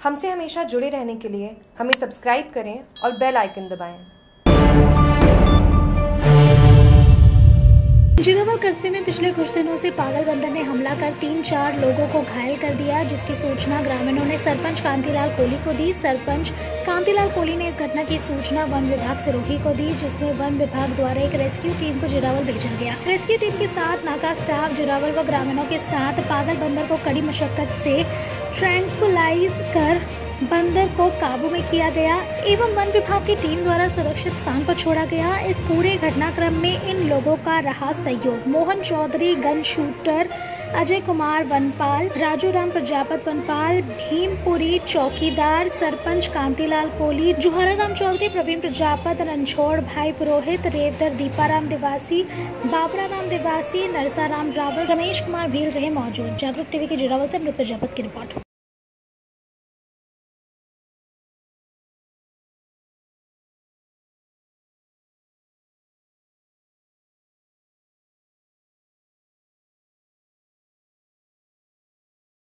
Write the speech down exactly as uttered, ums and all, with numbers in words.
हमसे हमेशा जुड़े रहने के लिए हमें सब्सक्राइब करें और बेल आइकन दबाएं। जिरावल कस्बे में पिछले कुछ दिनों से पागल बंदर ने हमला कर तीन चार लोगों को घायल कर दिया, जिसकी सूचना ग्रामीणों ने सरपंच कांतिलाल कोली को दी। सरपंच कांतिलाल कोली ने इस घटना की सूचना वन विभाग सिरोही को दी, जिसमें वन विभाग द्वारा एक रेस्क्यू टीम को जिरावल भेजा गया। रेस्क्यू टीम के साथ नाका स्टाफ जिरावल व ग्रामीणों के साथ पागल बंदर को कड़ी मशक्कत से ट्रैंक्विलाइज कर बंदर को काबू में किया गया एवं वन विभाग की टीम द्वारा सुरक्षित स्थान पर छोड़ा गया। इस पूरे घटनाक्रम में इन लोगों का रहा सहयोग। मोहन चौधरी गन शूटर, अजय कुमार वनपाल, राजू राम प्रजापत वनपाल, भीमपुरी चौकीदार, सरपंच कांतिलाल कोली, जुहारा राम चौधरी, प्रवीण प्रजापत, रणछोड़ भाई पुरोहित, रेवदर दीपाराम देवासी, बाबरा राम देवासी, नरसा राम रावल, रमेश कुमार भील रहे मौजूद। जागरूक टीवी के जिरावल से अमृत प्रजापत की रिपोर्ट।